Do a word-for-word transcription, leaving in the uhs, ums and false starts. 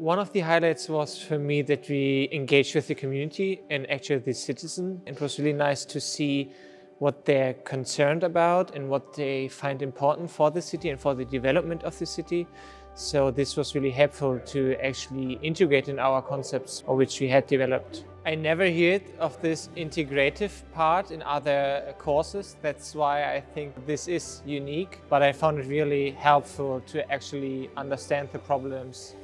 One of the highlights was for me that we engaged with the community and actually the citizen. It was really nice to see what they're concerned about and what they find important for the city and for the development of the city. So this was really helpful to actually integrate in our concepts which we had developed. I never heard of this integrative part in other courses. That's why I think this is unique, but I found it really helpful to actually understand the problems